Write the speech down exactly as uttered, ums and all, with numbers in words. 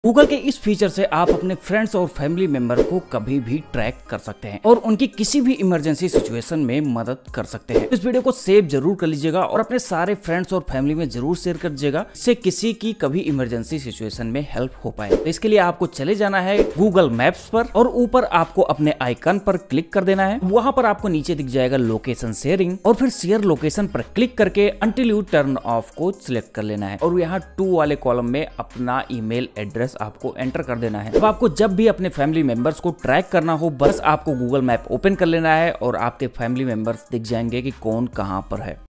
Google के इस feature से आप अपने फ्रेंड्स और फैमिली मेंबर को कभी भी ट्रैक कर सकते हैं और उनकी किसी भी इमरजेंसी सिचुएशन में मदद कर सकते हैं। इस वीडियो को सेव जरूर कर लीजिएगा और अपने सारे फ्रेंड्स और फैमिली में जरूर शेयर कर दीजिएगा, इससे किसी की कभी इमरजेंसी सिचुएशन में हेल्प हो पाए। तो इसके लिए आपको चले जाना है गूगल मैप्स पर और ऊपर आपको अपने आइकन पर क्लिक कर देना है। वहां पर आपको नीचे दिख जाएगा लोकेशन शेयरिंग और फिर शेयर लोकेशन पर क्लिक करके अंटिल यू टर्न ऑफ को सिलेक्ट कर लेना है और यहाँ टू वाले कॉलम में अपना ईमेल एड्रेस आपको एंटर कर देना है। अब आपको जब भी अपने फैमिली मेंबर्स को ट्रैक करना हो बस आपको गूगल मैप ओपन कर लेना है और आपके फैमिली मेंबर्स दिख जाएंगे कि कौन कहां पर है।